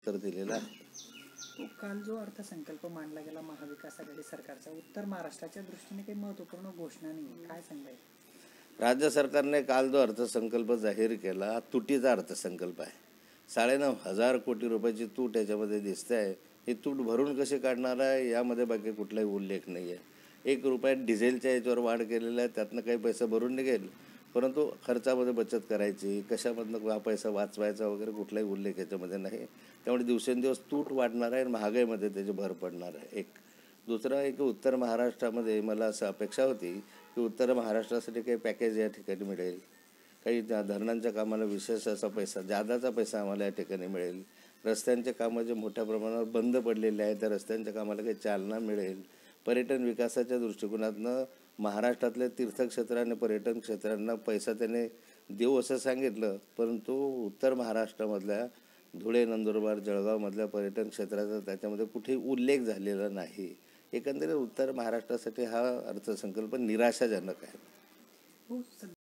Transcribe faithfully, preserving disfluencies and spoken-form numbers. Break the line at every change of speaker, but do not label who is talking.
उत्तर दिलेलं आहे.
तो काल जो अर्थसंकल्प मांडला गेला महाविकास आघाडी सरकारचा, उत्तर महाराष्ट्राच्या दृष्टीने काही महत्त्वपूर्ण घोषणा नाही, काय सांगायचं?
राज्य सरकारने काल जो अर्थसंकल्प जाहीर केला तुटीचा अर्थसंकल्प आहे. साडेनऊ हजार कोटी रुपयाची तूट याच्यामध्ये दिसते आहे. ही तूट भरून कशी काढणार आहे यामध्ये बाकी कुठलाही उल्लेख नाही आहे. एक रुपयात डिझेलच्या याच्यावर वाढ केलेला आहे, त्यातनं काही पैसा भरून निघेल, परंतु खर्चामध्ये बचत करायची, कशामधनं हा पैसा वाचवायचा वगैरे कुठलाही उल्लेख याच्यामध्ये नाही. त्यामुळे दिवसेंदिवस तूट वाढणार आहे आणि महागाईमध्ये त्याची भर पडणार आहे. एक दुसरं आहे की उत्तर महाराष्ट्रामध्ये मला असं अपेक्षा होती की उत्तर महाराष्ट्रासाठी काही पॅकेज या ठिकाणी मिळेल, काही धरणांच्या कामाला विशेष असा पैसा, जादाचा पैसा आम्हाला या ठिकाणी मिळेल, रस्त्यांचे कामं जे मोठ्या प्रमाणावर बंद पडलेले आहेत त्या रस्त्यांच्या कामाला काही चालना मिळेल, पर्यटन विकासाच्या दृष्टिकोनातनं महाराष्ट्रातल्या तीर्थक्षेत्र आणि पर्यटन क्षेत्रांना पैसा त्याने देऊ असं सांगितलं. परंतु उत्तर महाराष्ट्रामधल्या धुळे, नंदुरबार, जळगावमधल्या पर्यटन क्षेत्राचा त्याच्यामध्ये कुठेही उल्लेख झालेला नाही. एकंदरीत उत्तर महाराष्ट्रासाठी हा अर्थसंकल्प निराशाजनक आहे.